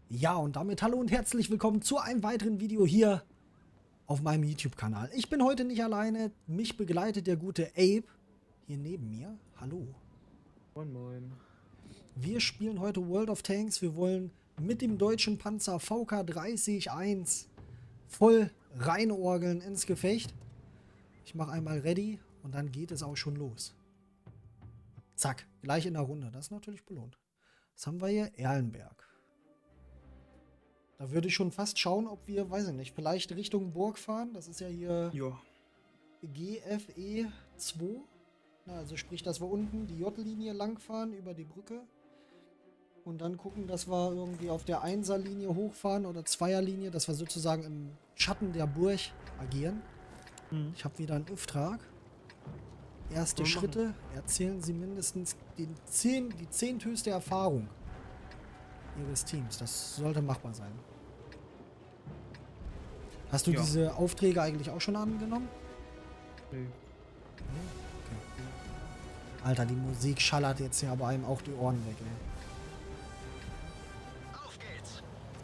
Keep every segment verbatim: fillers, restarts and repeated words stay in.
Ja, und damit hallo und herzlich willkommen zu einem weiteren Video hier auf meinem YouTube-Kanal. Ich bin heute nicht alleine, mich begleitet der gute Abe hier neben mir. Hallo. Moin moin. Wir spielen heute World of Tanks. Wir wollen mit dem deutschen Panzer V K dreißig eins voll reinorgeln ins Gefecht. Ich mache einmal ready und dann geht es auch schon los. Zack, gleich in der Runde. Das ist natürlich belohnt. Was haben wir hier? Erlenberg. Da würde ich schon fast schauen, ob wir, weiß ich nicht, vielleicht Richtung Burg fahren. Das ist ja hier Ja. G F E zwei. Na, also sprich, dass wir unten die J-Linie lang fahren über die Brücke. Und dann gucken, dass wir irgendwie auf der Einser-Linie hochfahren oder Zweier-Linie, dass wir sozusagen im Schatten der Burg agieren. Mhm. Ich habe wieder einen Auftrag. Erste Wollen wir Schritte. Erzählen Sie mindestens den zehn, die zehnthöchste Erfahrung Ihres Teams. Das sollte machbar sein. Hast du Ja. diese Aufträge eigentlich auch schon angenommen? Nee. Okay. Alter, die Musik schallert jetzt hier aber einem auch die Ohren weg, ey. Auf geht's!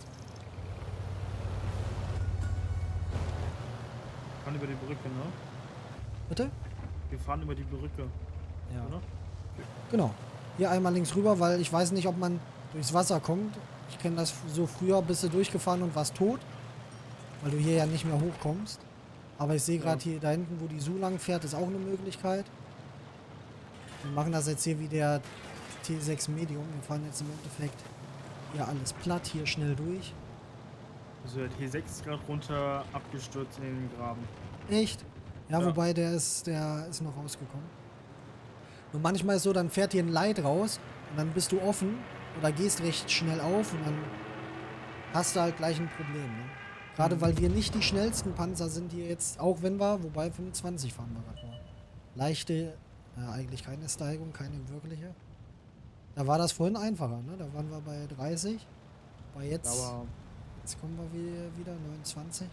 Wir fahren über die Brücke, ne? Bitte? Wir fahren über die Brücke, Ja. oder? Genau. Hier einmal links rüber, weil ich weiß nicht, ob man durchs Wasser kommt. Ich kenne das so früher, bist du durchgefahren und warst tot. Weil du hier ja nicht mehr hochkommst. Aber ich sehe gerade Ja. hier da hinten, wo die Su lang fährt, ist auch eine Möglichkeit. Wir machen das jetzt hier wie der T sechs Medium. Wir fahren jetzt im Endeffekt hier alles platt, hier schnell durch. Also der T sechs ist gerade runter, abgestürzt in den Graben. Echt? Ja, Ja. wobei der ist, der ist noch rausgekommen. Und manchmal ist so, dann fährt hier ein Light raus und dann bist du offen oder gehst recht schnell auf und dann hast du halt gleich ein Problem. Ne? Gerade weil wir nicht die schnellsten Panzer sind hier jetzt, auch wenn wir, wobei fünfundzwanzig fahren wir gerade nur. Leichte, ja, eigentlich keine Steigung, keine wirkliche. Da war das vorhin einfacher, ne? Da waren wir bei dreißig. Aber jetzt, Aber jetzt kommen wir wieder, wieder neunundzwanzig.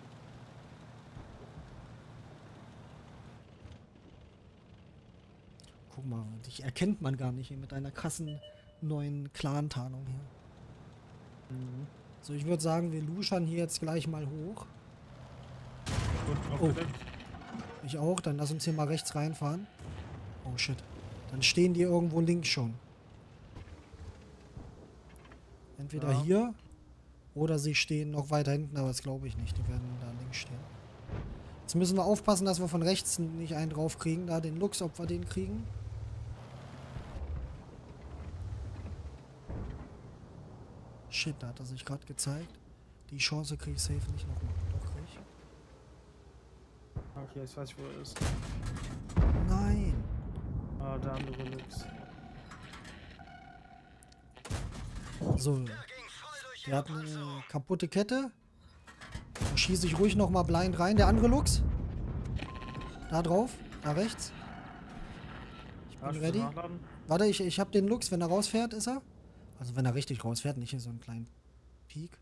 Guck mal, dich erkennt man gar nicht hier mit deiner krassen neuen Clan-Tarnung hier. mhm. So, ich würde sagen, wir luschern hier jetzt gleich mal hoch. Gut, Oh. aufgedeckt. Ich auch, dann lass uns hier mal rechts reinfahren. Oh shit. Dann stehen die irgendwo links schon. Entweder Ja. hier oder sie stehen noch weiter hinten, aber das glaube ich nicht. Die werden da links stehen. Jetzt müssen wir aufpassen, dass wir von rechts nicht einen drauf kriegen, da den Lux, ob wir den kriegen. Shit, da hat er sich gerade gezeigt. Die Chance kriege ich safe nicht nochmal. Doch, krieg ich. Okay, jetzt weiß ich, wo er ist. Nein. Ah, der andere Lux. So, Ging voll durch der hat eine kaputte Kette. Da schieße ich ruhig nochmal blind rein. Der andere Lux. Da drauf. Da rechts. Ich bin Ah, ready. nachladen? Warte, ich, ich hab den Lux. Wenn er rausfährt, ist er. Also wenn er richtig rausfährt, nicht hier so einen kleinen Peak.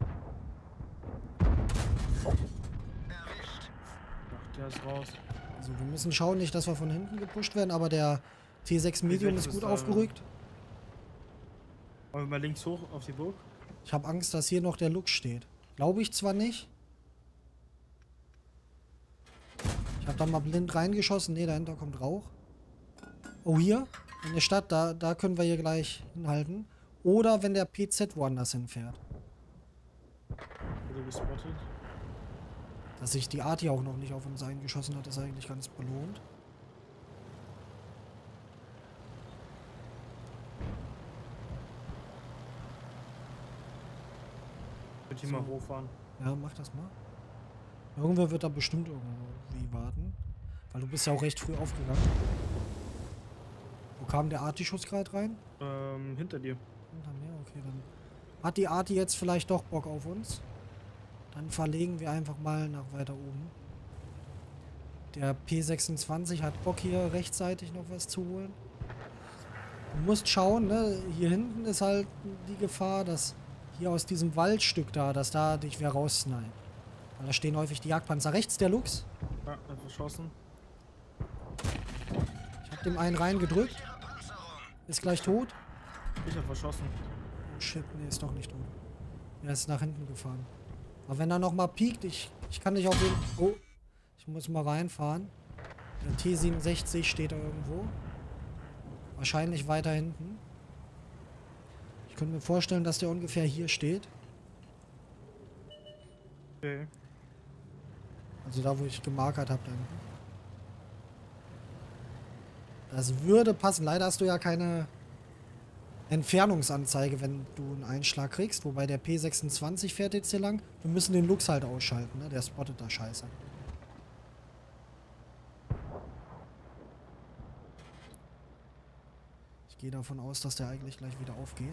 Erwischt. Ach, der ist raus. Also wir müssen schauen, nicht, dass wir von hinten gepusht werden, aber der T sechs Medium sechs ist gut ist, äh, aufgerückt. Wollen wir mal links hoch auf die Burg? Ich habe Angst, dass hier noch der Lux steht. Glaube ich zwar nicht. Ich habe da mal blind reingeschossen. Ne, dahinter kommt Rauch. Oh, hier? In der Stadt, da, da können wir hier gleich hinhalten. Oder wenn der P Z woanders hinfährt. Wurde gespottet. Dass sich die Arti auch noch nicht auf uns eingeschossen hat, ist eigentlich ganz belohnt. Ich würde hier So. mal hochfahren. Ja, mach das mal. Irgendwer wird da bestimmt irgendwie warten. Weil du bist ja auch recht früh aufgegangen. Wo kam der Arti-Schuss gerade rein? Ähm, hinter dir. Hinter mir, okay, dann hat die Arti jetzt vielleicht doch Bock auf uns. Dann verlegen wir einfach mal nach weiter oben. Der P sechsundzwanzig hat Bock hier rechtzeitig noch was zu holen. Du musst schauen, ne? Hier hinten ist halt die Gefahr, dass hier aus diesem Waldstück da, dass da dich wer raussnipt. Weil da stehen häufig die Jagdpanzer. Rechts der Lux. Ja, er hat verschossen. Ich hab dem einen reingedrückt. Ist gleich tot. Ich hab verschossen. Oh shit, nee, ist doch nicht tot. Er ist nach hinten gefahren. Aber wenn er nochmal piekt, ich, ich kann nicht auf den... Oh, ich muss mal reinfahren. Der T siebenundsechzig steht da irgendwo. Wahrscheinlich weiter hinten. Ich könnte mir vorstellen, dass der ungefähr hier steht. Okay. Also da, wo ich gemarkert habe. Das würde passen. Leider hast du ja keine Entfernungsanzeige, wenn du einen Einschlag kriegst. Wobei der P sechsundzwanzig fährt jetzt hier lang. Wir müssen den Lux halt ausschalten, ne? Der spottet da scheiße. Ich gehe davon aus, dass der eigentlich gleich wieder aufgeht.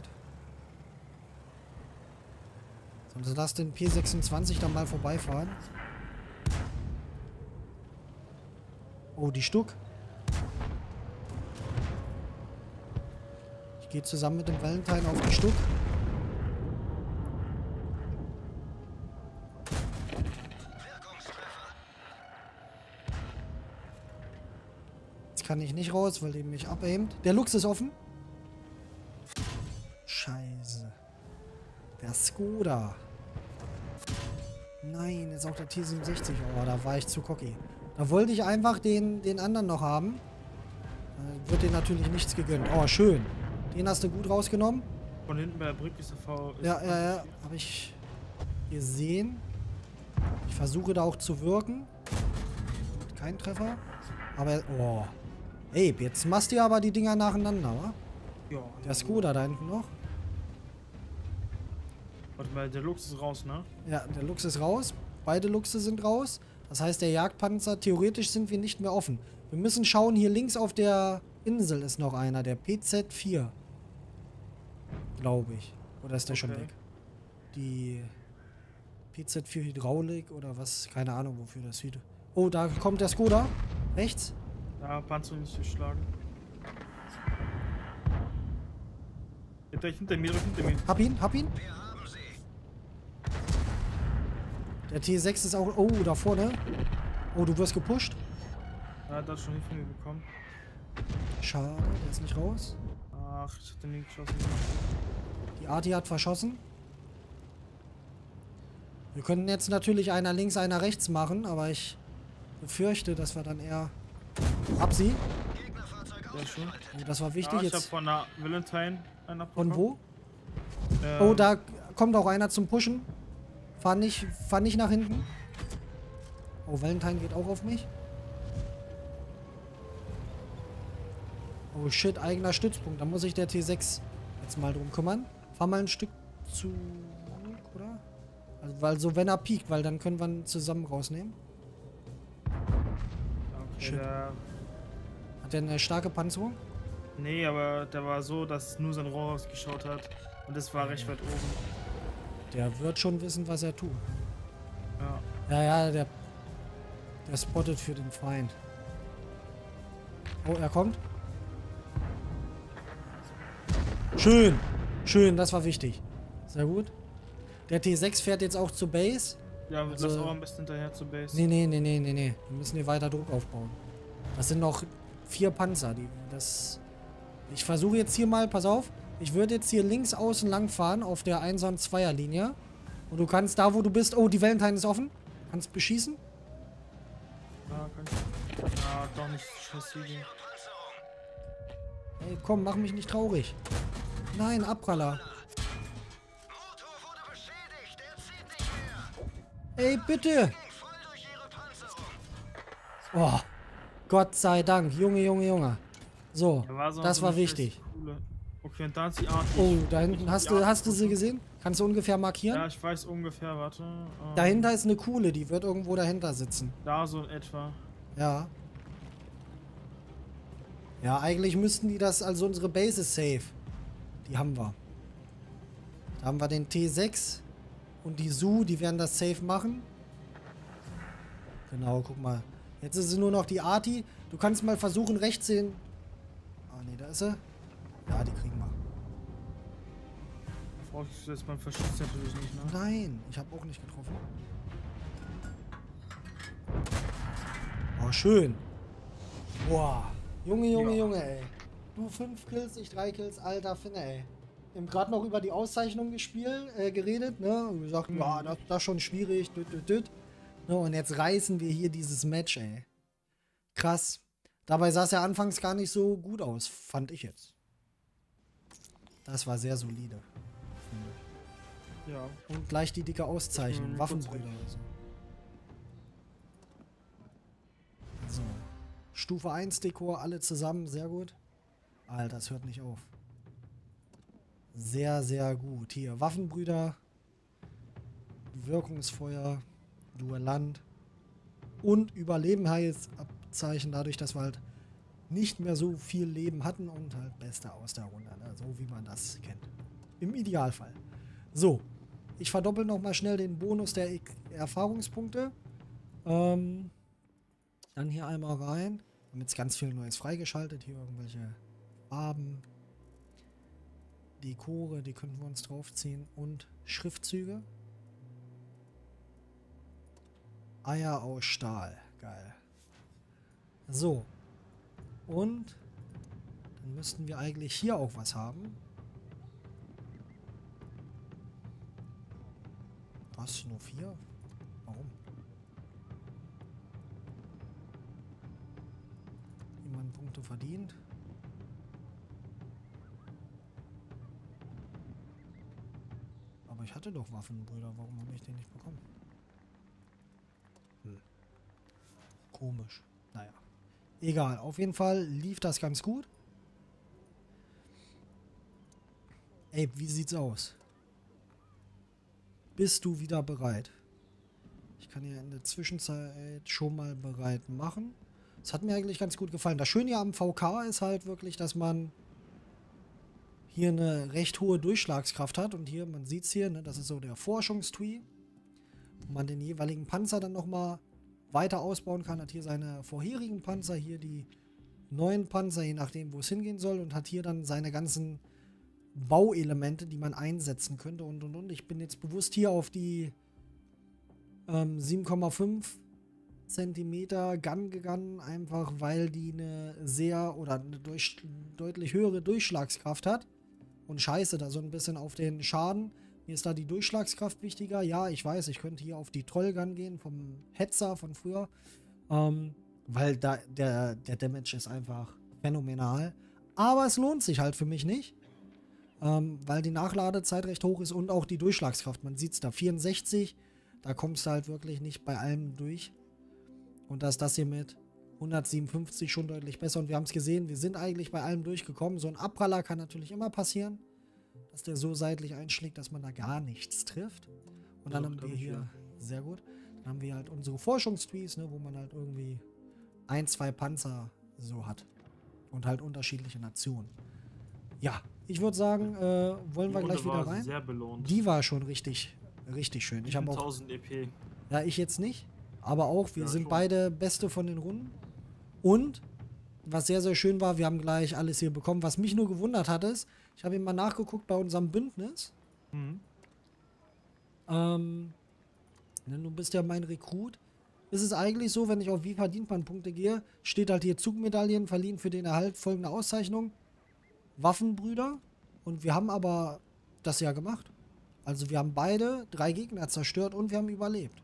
Also lass den P sechsundzwanzig dann mal vorbeifahren. Oh, die Stuck. Ich gehe zusammen mit dem Valentine auf die Stuck. Jetzt kann ich nicht raus, weil der mich abaimt. Der Lux ist offen. Scheiße. Der Skoda. Nein, jetzt auch der T siebenundsechzig. Oh, da war ich zu cocky. Da wollte ich einfach den, den anderen noch haben. Äh, wird dir natürlich nichts gegönnt. Oh, schön. Den hast du gut rausgenommen. Von hinten bei der Brücke ist der V. Ist Ja, ja, ja. Habe ich gesehen. Ich versuche da auch zu wirken. Kein Treffer. Aber, oh. Ey, jetzt machst du aber die Dinger nacheinander, wa? Ja. Der Skoda da hinten noch. Warte mal, der Lux ist raus, ne? Ja, der Lux ist raus. Beide Luchse sind raus. Das heißt, der Jagdpanzer, theoretisch sind wir nicht mehr offen. Wir müssen schauen, hier links auf der Insel ist noch einer, der P Z vier. Glaube ich. Oder ist der okay. schon weg? Die P Z vier Hydraulik oder was? Keine Ahnung, wofür das sieht. Oh, da kommt der Skoda. Rechts. Ja, Panzer nicht geschlagen. Hinter, hinter mir, hinter mir. Hab ihn, hab ihn. Der T sechs ist auch... Oh, da vorne. Oh, du wirst gepusht. Ja, das schon nicht von mir bekommen. Schade, der ist nicht raus. Ach, ich hab den nie geschossen. Die Arti hat verschossen. Wir könnten jetzt natürlich einer links, einer rechts machen, aber ich befürchte, dass wir dann eher... Hab sie. Ja, schon. Oh, das war wichtig. Ja, ich jetzt. hab von der Valentine einen abbekommen. Von wo? Ähm, Oh, da kommt auch einer zum Pushen. Fahr nicht, fahr nicht nach hinten. Oh, Valentine geht auch auf mich. Oh shit, eigener Stützpunkt. Da muss sich der T sechs jetzt mal drum kümmern. Fahr mal ein Stück zurück, oder? Also, weil so, wenn er piekt, weil dann können wir ihn zusammen rausnehmen. Okay, Shit. der, Hat der eine starke Panzerung? nee, aber der war so, dass nur sein Rohr rausgeschaut hat. Und das war recht weit oben. Der wird schon wissen, was er tut. Ja. Ja, ja, der, der spottet für den Feind. Oh, er kommt. Schön. Schön, das war wichtig. Sehr gut. Der T sechs fährt jetzt auch zur Base. Ja, wir Also- lassen auch ein bisschen hinterher zur Base. Nee, nee, nee, nee, nee, nee. Wir müssen hier weiter Druck aufbauen. Das sind noch vier Panzer. Die, das. Ich versuche jetzt hier mal, pass auf. Ich würde jetzt hier links außen lang fahren auf der Einser- und Zweier-Linie. Und du kannst da, wo du bist... Oh, die Valentine ist offen. Kannst beschießen. Ja, kann ich. Ja, doch nicht Chassis. Ey, komm, mach mich nicht traurig. Nein, Abpraller. Ey, bitte. Oh, Gott sei Dank. Junge, Junge, Junge. So, Da war so das so war eine wichtig. coole- Okay, und da ist die Art. Oh, da hinten, hast du, hast du sie gesehen? Kannst du ungefähr markieren? Ja, ich weiß ungefähr, warte. Ähm, Dahinter ist eine Kuhle, die wird irgendwo dahinter sitzen. Da so in etwa. Ja. Ja, eigentlich müssten die das, also unsere Base ist safe. Die haben wir. Da haben wir den T sechs und die S U, die werden das safe machen. Genau, guck mal. Jetzt ist es nur noch die Arti. Du kannst mal versuchen, rechts den... Ah, nee, da ist sie. Ja, die kriegen wir. Vorausgesetzt, man verschießt natürlich nicht, ne? Nein, ich habe auch nicht getroffen. Oh, schön. Boah. Junge, Junge, Ja. Junge, ey. Du fünf Kills, ich drei Kills, alter Finne, ey. Wir haben gerade noch über die Auszeichnung gespielt, äh, geredet, ne? Und gesagt, Mhm. ja, das, das ist schon schwierig, düt, düt, düt. Ne? Und jetzt reißen wir hier dieses Match, ey. Krass. Dabei sah es ja anfangs gar nicht so gut aus, fand ich jetzt. Das war sehr solide. finde ich. Ja. Und gleich die dicke Auszeichnung, Mhm, Waffenbrüder kurz oder so. So. Stufe eins Dekor, alle zusammen, sehr gut. Alter, das hört nicht auf. Sehr, sehr gut. Hier, Waffenbrüder, Wirkungsfeuer, Duellant und Überlebenheitsabzeichen, dadurch, dass wir halt nicht mehr so viel Leben hatten und halt Beste aus der Runde, ne? So wie man das kennt. Im Idealfall. So, ich verdoppel nochmal schnell den Bonus der I- Erfahrungspunkte. Ähm, dann hier einmal rein. Haben jetzt ganz viel Neues freigeschaltet. Hier irgendwelche Farben. Dekore, die könnten wir uns draufziehen. Und Schriftzüge. Eier aus Stahl. Geil. So. Und dann müssten wir eigentlich hier auch was haben. Was? Nur vier? Warum? Jemand Punkte verdient. Aber ich hatte doch Waffenbrüder. Warum habe ich den nicht bekommen? Hm. Komisch. Naja. Egal. Auf jeden Fall lief das ganz gut. Ey, wie sieht's aus? Bist du wieder bereit? Ich kann ja in der Zwischenzeit schon mal bereit machen. Das hat mir eigentlich ganz gut gefallen. Das Schöne am V K ist halt wirklich, dass man hier eine recht hohe Durchschlagskraft hat. Und hier, man sieht es hier, ne, das ist so der Forschungstree. Wo man den jeweiligen Panzer dann nochmal weiter ausbauen kann. Hat hier seine vorherigen Panzer, hier die neuen Panzer, je nachdem, wo es hingehen soll. Und hat hier dann seine ganzen Bauelemente, die man einsetzen könnte und und und. Ich bin jetzt bewusst hier auf die ähm, sieben Komma fünf Zentimeter Gun gegangen, einfach weil die eine sehr oder eine durch, deutlich höhere Durchschlagskraft hat. Und scheiße, da so ein bisschen auf den Schaden. Mir ist da die Durchschlagskraft wichtiger. Ja, ich weiß, ich könnte hier auf die Trollgun gehen vom Hetzer von früher. Ähm, weil da der, der Damage ist einfach phänomenal. Aber es lohnt sich halt für mich nicht. Ähm, weil die Nachladezeit recht hoch ist und auch die Durchschlagskraft. Man sieht es da, vierundsechzig, da kommst du halt wirklich nicht bei allem durch. Und da ist das hier mit hundertsiebenundfünfzig schon deutlich besser. Und wir haben es gesehen, wir sind eigentlich bei allem durchgekommen. So ein Abpraller kann natürlich immer passieren, dass der so seitlich einschlägt, dass man da gar nichts trifft. Und dann Ja, haben wir glaub ich, hier, ja. sehr gut, dann haben wir halt unsere Forschungstrees, ne, wo man halt irgendwie ein, zwei Panzer so hat. Und halt unterschiedliche Nationen. Ja, ich würde sagen, äh, wollen Die wir Runde gleich wieder war rein. sehr belohnt. Die war schon richtig, richtig schön. Ich habe auch, siebentausend E P. ja, ich jetzt nicht, aber auch, wir Ja, sind schon. beide Beste von den Runden. Und, was sehr, sehr schön war, wir haben gleich alles hier bekommen. Was mich nur gewundert hat, ist, ich habe eben mal nachgeguckt bei unserem Bündnis. Mhm. Ähm, ne, du bist ja mein Rekrut. Ist es eigentlich so, wenn ich auf wie verdient man Punkte gehe, steht halt hier Zugmedaillen verliehen für den Erhalt folgender Auszeichnung. Waffenbrüder. Und wir haben aber das ja gemacht. Also wir haben beide drei Gegner zerstört und wir haben überlebt.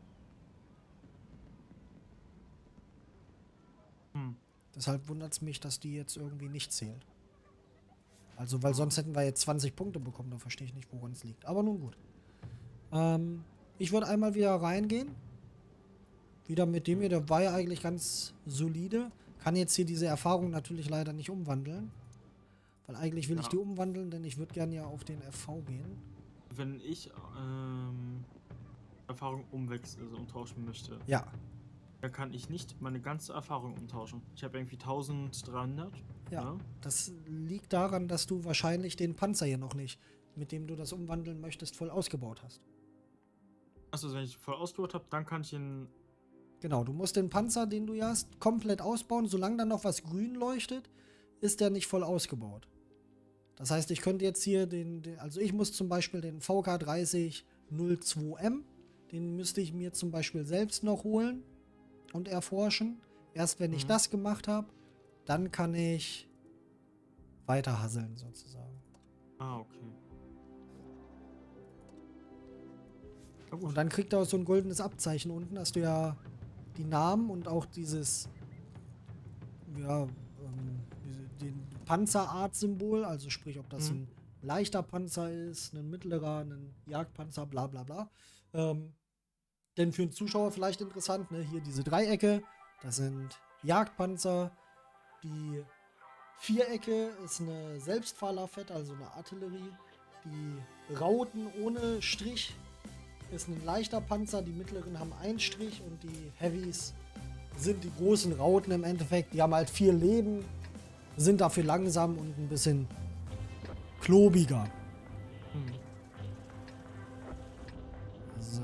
Hm. Deshalb wundert es mich, dass die jetzt irgendwie nicht zählt. Also, weil sonst hätten wir jetzt zwanzig Punkte bekommen. Da verstehe ich nicht, woran es liegt. Aber nun gut. Ähm, ich würde einmal wieder reingehen. Wieder mit dem hier. Der war ja eigentlich ganz solide. Kann jetzt hier diese Erfahrung natürlich leider nicht umwandeln. Weil eigentlich will Ja. ich die umwandeln, denn ich würde gerne ja auf den F V gehen. Wenn ich ähm, Erfahrung umwechseln, also umtauschen möchte, Ja, dann kann ich nicht meine ganze Erfahrung umtauschen. Ich habe irgendwie eintausenddreihundert. ja. Ja. Das liegt daran, dass du wahrscheinlich den Panzer hier noch nicht, mit dem du das umwandeln möchtest, voll ausgebaut hast. Achso, wenn ich voll ausgebaut habe, dann kann ich ihn. Genau, du musst den Panzer, den du hier hast, komplett ausbauen. Solange dann noch was grün leuchtet, ist der nicht voll ausgebaut. Das heißt, ich könnte jetzt hier den, den also ich muss zum Beispiel den V K dreißig null zwei M, den müsste ich mir zum Beispiel selbst noch holen und erforschen. Erst wenn ich Mhm. das gemacht habe, dann kann ich weiter hasseln sozusagen. Ah, okay. Na gut. Und dann kriegt er auch so ein goldenes Abzeichen. Unten hast du ja die Namen und auch dieses, ja, ähm, diese, den Panzerart-Symbol. Also sprich, ob das Mhm. ein leichter Panzer ist, ein mittlerer, ein Jagdpanzer, bla bla bla. Ähm, denn für einen Zuschauer vielleicht interessant, ne? Hier diese Dreiecke, das sind Jagdpanzer. Die Vierecke ist eine Selbstfahrlafette, also eine Artillerie. Die Rauten ohne Strich ist ein leichter Panzer, die mittleren haben einen Strich und die Heavys sind die großen Rauten im Endeffekt. Die haben halt vier Leben, sind dafür langsam und ein bisschen klobiger. Mhm. So.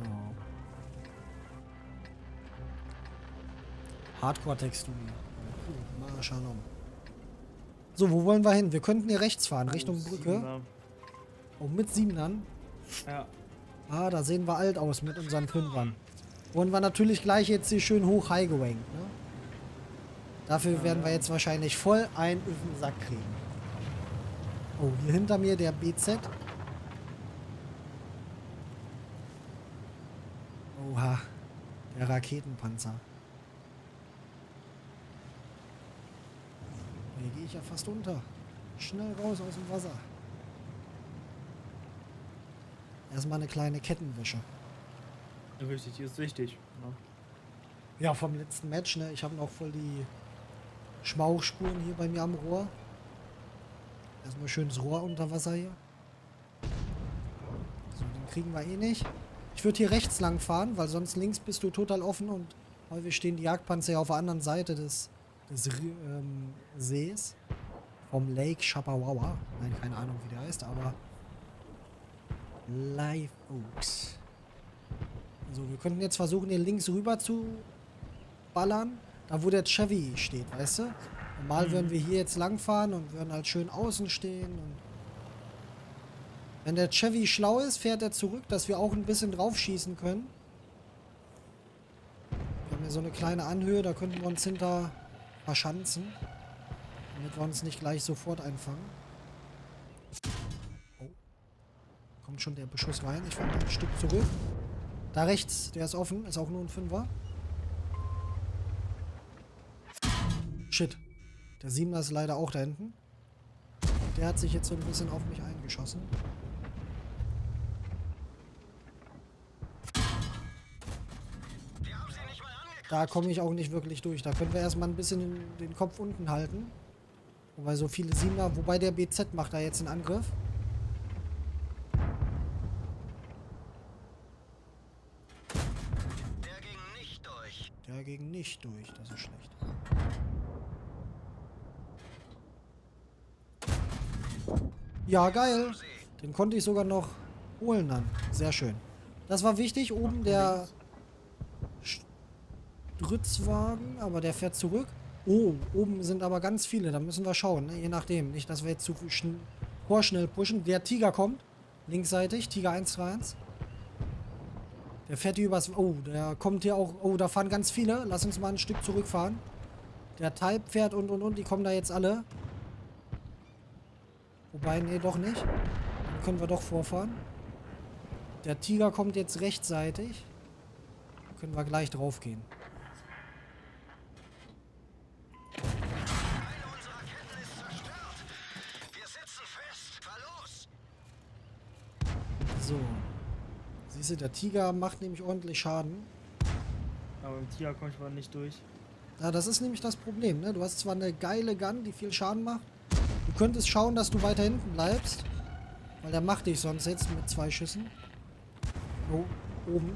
Hardcore-Textur. Cool. Mal schauen. So, wo wollen wir hin? Wir könnten hier rechts fahren, Richtung Oh, Brücke. Siebener. Oh, mit Siebenern. Ja. Ah, da sehen wir alt aus mit unseren Fünfern. Wollen wir natürlich gleich jetzt hier schön hoch high gewankt, ne? Dafür Ja, werden wir ja. jetzt wahrscheinlich voll einen auf den Sack kriegen. Oh, hier hinter mir der B Z. Oha, der Raketenpanzer. Hier gehe ich ja fast unter. Schnell raus aus dem Wasser. Erstmal eine kleine Kettenwäsche. Richtig, die ist wichtig. Ja. Ja, vom letzten Match, ne? Ich habe noch voll die Schmauchspuren hier bei mir am Rohr. Erstmal schönes Rohr unter Wasser hier. So, den kriegen wir eh nicht. Ich würde hier rechts lang fahren, weil sonst links bist du total offen und häufig stehen die Jagdpanzer ja auf der anderen Seite des, des ähm, Sees. Vom Lake Chappawawa. Nein, keine Ahnung, wie der heißt, aber Live Oaks. So, wir könnten jetzt versuchen, hier links rüber zu ballern. Da, wo der Chevy steht, weißt du? Normal Mhm. würden wir hier jetzt langfahren und würden halt schön außen stehen. Und wenn der Chevy schlau ist, fährt er zurück, dass wir auch ein bisschen drauf schießen können. Wir haben hier so eine kleine Anhöhe, da könnten wir uns hinter verschanzen. Damit wir uns nicht gleich sofort einfangen. Oh. Kommt schon der Beschuss rein. Ich fahre mal ein Stück zurück. Da rechts, der ist offen, ist auch nur ein Fünfer. Shit. Der Siebener ist leider auch da hinten. Der hat sich jetzt so ein bisschen auf mich eingeschossen. Da komme ich auch nicht wirklich durch. Da können wir erstmal ein bisschen den, den Kopf unten halten. Wobei so viele Siebener, wobei der B Z macht da jetzt einen Angriff. Der ging nicht durch. Der ging nicht durch, das ist schlecht. Ja, geil. Den konnte ich sogar noch holen dann. Sehr schön. Das war wichtig. Oben der Stritzwagen, aber der fährt zurück. Oh, oben sind aber ganz viele. Da müssen wir schauen, ne? Je nachdem. Nicht, dass wir jetzt zu schn vorschnell pushen. Der Tiger kommt. Linksseitig. Tiger eins drei eins. Der fährt hier übers... Oh, der kommt hier auch... Oh, da fahren ganz viele. Lass uns mal ein Stück zurückfahren. Der Type fährt und und und. Die kommen da jetzt alle. Wobei, nee, doch nicht. Dann können wir doch vorfahren. Der Tiger kommt jetzt rechtsseitig. Da können wir gleich drauf gehen. Eine unserer Ketten ist zerstört. Wir sitzen fest. Fahr los. So. Siehst du, der Tiger macht nämlich ordentlich Schaden. Aber im Tiger komme ich aber nicht durch. Ja, das ist nämlich das Problem, ne? Du hast zwar eine geile Gun, die viel Schaden macht. Du könntest schauen, dass du weiter hinten bleibst. Weil der macht dich sonst jetzt mit zwei Schüssen. Oh, oben.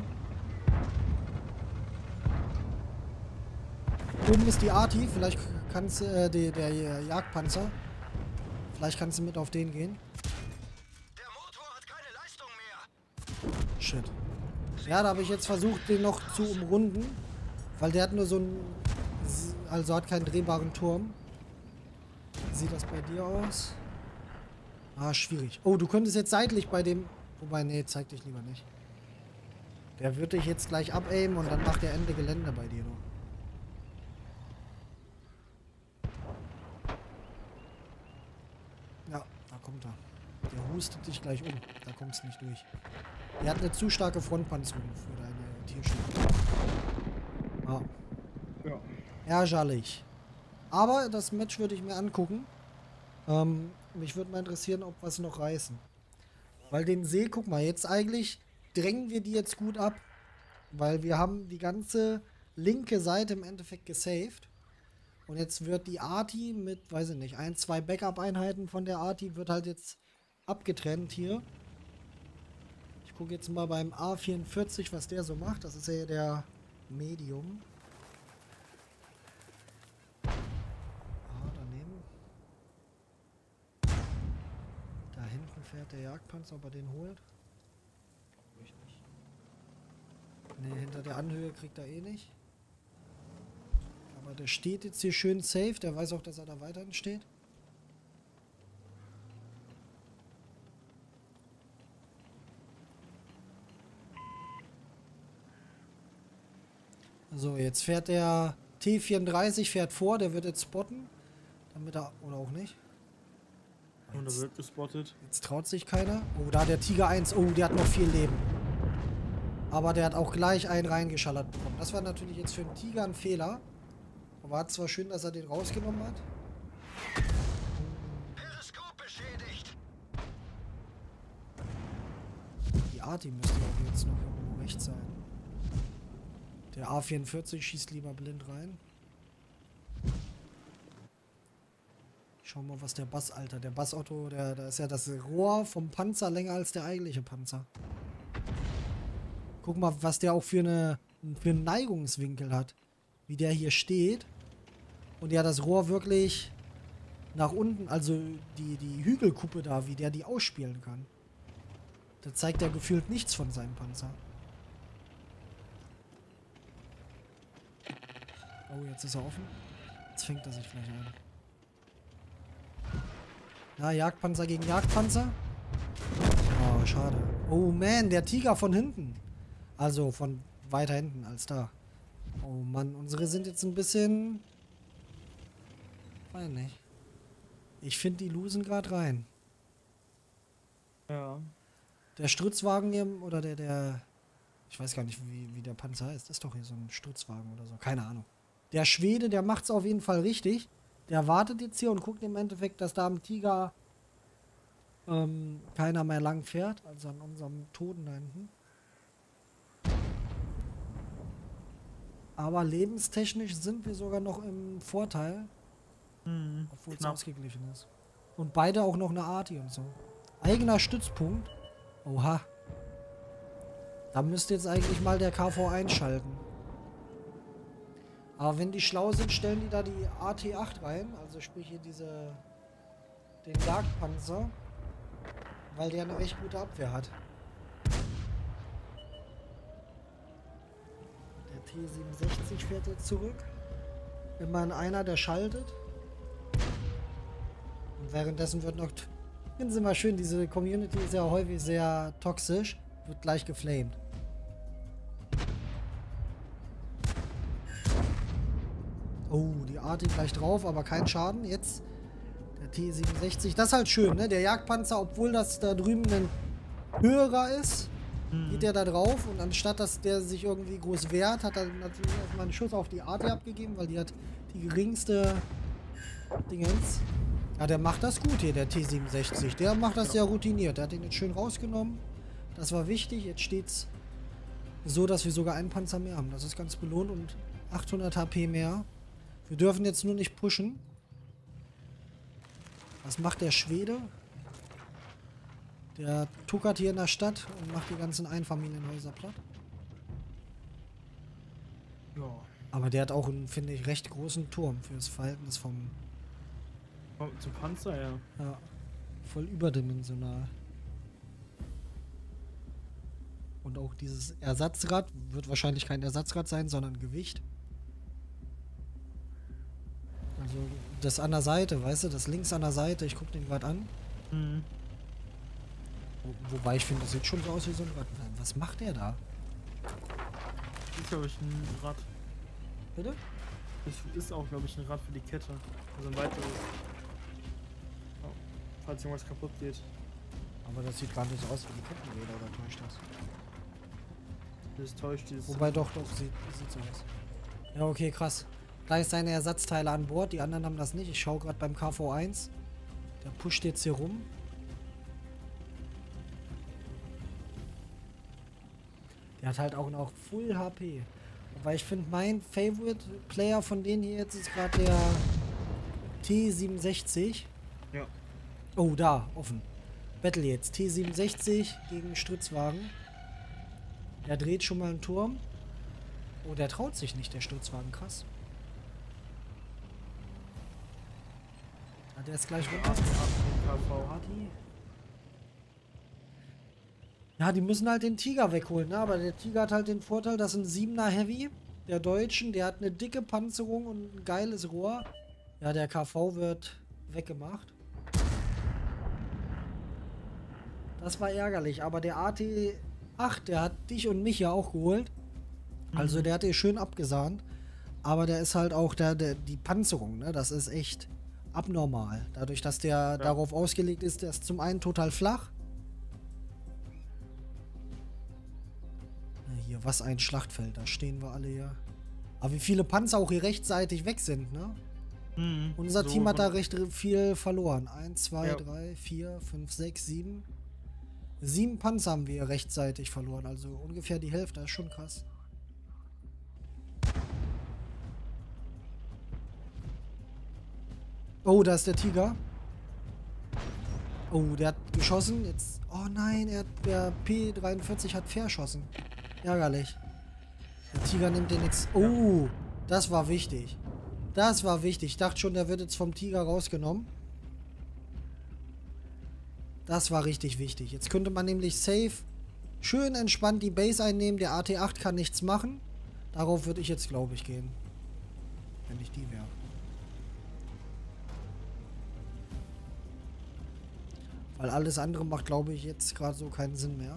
Oben ist die Arti. Vielleicht kannst du, äh, die, der äh, Jagdpanzer. Vielleicht kannst du mit auf den gehen. Der Motor hat keine Leistung mehr. Shit. Ja, da habe ich jetzt versucht, den noch zu umrunden. Weil der hat nur so einen... Also hat keinen drehbaren Turm. Wie sieht das bei dir aus? Ah, schwierig. Oh, du könntest jetzt seitlich bei dem... Wobei, nee, zeig dich lieber nicht. Der wird dich jetzt gleich abaimen und dann macht er Ende Gelände bei dir, du. Ja, da kommt er. Der hustet dich gleich um. Da kommst du nicht durch. Der hat eine zu starke Frontpanzerung für deine Tierstücke. Ah. Ja. Ärgerlich. Aber das Match würde ich mir angucken. Ähm, mich würde mal interessieren, ob wir es noch reißen. Weil den See, guck mal, jetzt eigentlich drängen wir die jetzt gut ab. Weil wir haben die ganze linke Seite im Endeffekt gesaved. Und jetzt wird die Arti mit, weiß ich nicht, ein, zwei Backup-Einheiten von der Arti wird halt jetzt abgetrennt hier. Ich gucke jetzt mal beim A vierundvierzig, was der so macht. Das ist ja der Medium. Ah, daneben. Da hinten fährt der Jagdpanzer, ob er den holt. Glaube ich nicht. Ne, hinter der Anhöhe kriegt er eh nicht. Aber der steht jetzt hier schön safe. Der weiß auch, dass er da weiterhin steht. So, jetzt fährt der T vierunddreißig fährt vor. Der wird jetzt spotten. Damit er... Oder auch nicht. Und er wird gespottet. Jetzt traut sich keiner. Oh, da der Tiger eins. Oh, der hat noch viel Leben. Aber der hat auch gleich einen reingeschallert bekommen. Das war natürlich jetzt für den Tiger ein Fehler. Aber war zwar schön, dass er den rausgenommen hat. Periskop beschädigt. Die Arti müsste auch jetzt noch irgendwo rechts sein. Der A vierundvierzig schießt lieber blind rein. Ich schau mal, was der Bass, Alter. Der Bass Otto, der, da ist ja das Rohr vom Panzer länger als der eigentliche Panzer. Guck mal, was der auch für, eine, für einen Neigungswinkel hat. Wie der hier steht. Und ja, das Rohr wirklich nach unten, also die, die Hügelkuppe da, wie der die ausspielen kann. Da zeigt er gefühlt nichts von seinem Panzer. Oh, jetzt ist er offen. Jetzt fängt er sich vielleicht an. Ja, Jagdpanzer gegen Jagdpanzer. Oh, schade. Oh man, der Tiger von hinten. Also von weiter hinten als da. Oh Mann, unsere sind jetzt ein bisschen... Weiß nicht. Ich finde, die losen gerade rein. Ja. Der Sturzwagen hier, oder der, der... Ich weiß gar nicht, wie, wie der Panzer heißt. Das ist doch hier so ein Sturzwagen oder so. Keine Ahnung. Der Schwede, der macht's auf jeden Fall richtig. Der wartet jetzt hier und guckt im Endeffekt, dass da am Tiger ähm, keiner mehr lang fährt. Also an unserem Toten da hinten. Aber lebenstechnisch sind wir sogar noch im Vorteil. Mhm. Obwohl es Knapp. ausgeglichen ist. Und beide auch noch eine Arti und so. Eigener Stützpunkt. Oha. Da müsste jetzt eigentlich mal der K V einschalten. Aber wenn die schlau sind, stellen die da die A T acht rein. Also sprich hier diese... den Jagdpanzer. Weil der eine recht gute Abwehr hat. Der T siebenundsechzig fährt jetzt zurück. Immerhin einer, der schaltet. Und währenddessen wird noch... Finden Sie mal schön, diese Community ist ja häufig sehr toxisch. Wird gleich geflamed. Oh, die Arti gleich drauf, aber kein Schaden. Jetzt der T siebenundsechzig. Das ist halt schön, ne? Der Jagdpanzer, obwohl das da drüben ein höherer ist, Mhm. geht der da drauf. Und anstatt, dass der sich irgendwie groß wehrt, hat er natürlich erstmal einen Schuss auf die Arti abgegeben, weil die hat die geringste Dingens. Ja, der macht das gut hier, der T siebenundsechzig. Der macht das sehr routiniert. Der hat den jetzt schön rausgenommen. Das war wichtig. Jetzt steht's so, dass wir sogar einen Panzer mehr haben. Das ist ganz belohnt und achthundert H P mehr. Wir dürfen jetzt nur nicht pushen. Was macht der Schwede? Der tuckert hier in der Stadt und macht die ganzen Einfamilienhäuser platt. Ja. Aber der hat auch einen, finde ich, recht großen Turm für das Verhältnis vom... Zum Panzer, ja. Ja, voll überdimensional. Und auch dieses Ersatzrad wird wahrscheinlich kein Ersatzrad sein, sondern Gewicht. Also das an der Seite, weißt du, das links an der Seite, ich gucke den gerade an. Mhm. Wo, wobei ich finde, das sieht schon so aus wie so ein Rad. Was macht der da? Das ist, glaube ich, ein Rad. Bitte? Das ist auch, glaube ich, ein Rad für die Kette. Also ein weiteres. Oh, falls irgendwas kaputt geht. Aber das sieht gar nicht aus wie die Kettenräder, oder täuscht das? Das täuscht dieses. Wobei doch, doch, sieht, sieht so aus. Ja, okay, krass. Da ist seine Ersatzteile an Bord, die anderen haben das nicht. Ich schaue gerade beim K V eins. Der pusht jetzt hier rum. Der hat halt auch noch Full H P. Wobei ich finde, mein Favorite Player von denen hier jetzt ist gerade der T siebenundsechzig. Ja. Oh, da, offen. Battle jetzt. T siebenundsechzig gegen Stützwagen. Der dreht schon mal einen Turm. Oh, der traut sich nicht, der Stützwagen. Krass. Ah, der ist gleich runter. K V. Party. Ja, die müssen halt den Tiger wegholen, ne? Aber der Tiger hat halt den Vorteil, dass ein siebener Heavy, der Deutschen, der hat eine dicke Panzerung und ein geiles Rohr. Ja, der K V wird weggemacht. Das war ärgerlich, aber der A T acht, der hat dich und mich ja auch geholt. Also Mhm. der hat dir schön abgesahnt. Aber der ist halt auch der, der die Panzerung, ne? Das ist echt abnormal. Dadurch, dass der Ja. darauf ausgelegt ist, der ist zum einen total flach. Na hier, was ein Schlachtfeld, da stehen wir alle hier. Aber wie viele Panzer auch hier rechtzeitig weg sind, ne? Mhm. Unser So Team hat da von- recht viel verloren. Eins, zwei, Ja. drei, vier, fünf, sechs, sieben. Sieben Panzer haben wir rechtzeitig verloren. Also ungefähr die Hälfte. Das ist schon krass. Oh, da ist der Tiger. Oh, der hat geschossen. Jetzt. Oh nein, er hat, der P dreiundvierzig hat verschossen. Ärgerlich. Der Tiger nimmt den jetzt. Oh, das war wichtig. Das war wichtig. Ich dachte schon, der wird jetzt vom Tiger rausgenommen. Das war richtig wichtig. Jetzt könnte man nämlich safe schön entspannt die Base einnehmen. Der A T acht kann nichts machen. Darauf würde ich jetzt, glaube ich, gehen. Wenn ich die wäre. Weil alles andere macht, glaube ich, jetzt gerade so keinen Sinn mehr.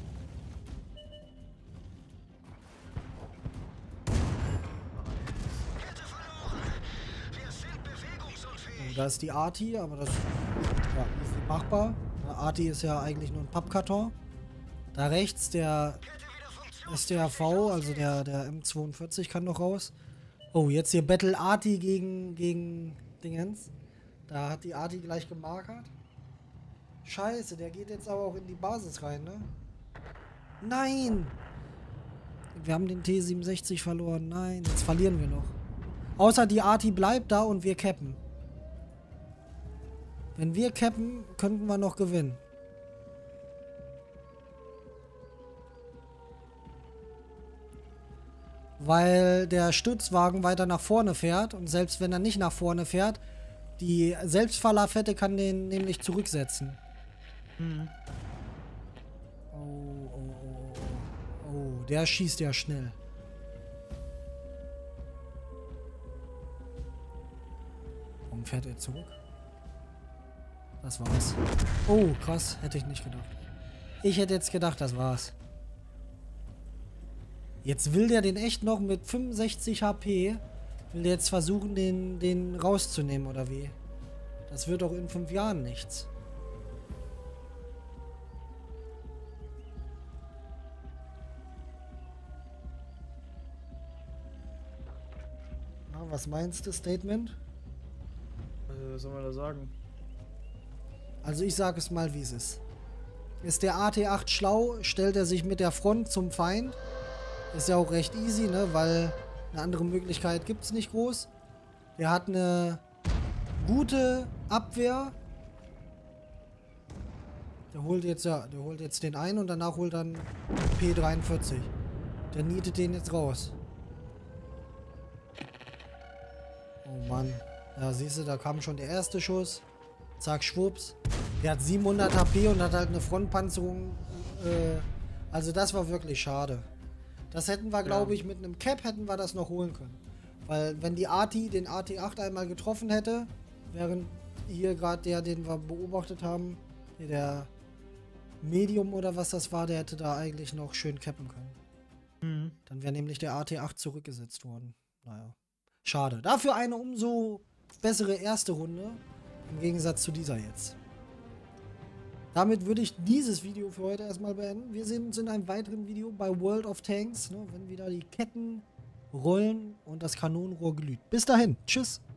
Kette verloren. Wir sind bewegungsunfähig. Oh, da ist die Arti, aber das ja, ist machbar. Der Arti ist ja eigentlich nur ein Pappkarton. Da rechts der Kette wieder funktioniert. S T R V, also der, der M zweiundvierzig kann noch raus. Oh, jetzt hier Battle Arti gegen, gegen Dingens. Da hat die Arti gleich gemarkert. Scheiße, der geht jetzt aber auch in die Basis rein, ne? Nein! Wir haben den T siebenundsechzig verloren. Nein, jetzt verlieren wir noch. Außer die Arti bleibt da und wir cappen. Wenn wir cappen, könnten wir noch gewinnen. Weil der Stützwagen weiter nach vorne fährt und selbst wenn er nicht nach vorne fährt, die Selbstfahrlafette kann den nämlich zurücksetzen. Mhm. Oh, oh, oh, oh. Oh, der schießt ja schnell. Warum fährt er zurück? Das war's. Oh, krass. Hätte ich nicht gedacht. Ich hätte jetzt gedacht, das war's. Jetzt will der den echt noch mit fünfundsechzig H P. Will der jetzt versuchen, den, den rauszunehmen, oder wie? Das wird doch in fünf Jahren nichts. Na, was meinst du, Statement? Also, was soll man da sagen? Also ich sage es mal, wie es ist. Ist der A T acht schlau, stellt er sich mit der Front zum Feind. Ist ja auch recht easy, ne? Weil eine andere Möglichkeit gibt es nicht groß. Der hat eine gute Abwehr. Der holt jetzt ja, der holt jetzt den ein und danach holt dann P dreiundvierzig. Der nietet den jetzt raus. Oh Mann. Ja, siehst du, da kam schon der erste Schuss. Zack, schwupps. Der hat siebenhundert H P und hat halt eine Frontpanzerung. Äh, also das war wirklich schade. Das hätten wir, glaube ich, mit einem Cap hätten wir das noch holen können. Weil wenn die Arti den A T acht einmal getroffen hätte, während hier gerade der, den wir beobachtet haben, hier der Medium oder was das war, der hätte da eigentlich noch schön cappen können. Mhm. Dann wäre nämlich der A T acht zurückgesetzt worden. Naja. Schade. Dafür eine umso bessere erste Runde. Im Gegensatz zu dieser jetzt. damit würde ich dieses Video für heute erstmal beenden. Wir sehen uns in einem weiteren Video bei World of Tanks, ne, wenn wieder die Ketten rollen und das Kanonenrohr glüht. Bis dahin, tschüss.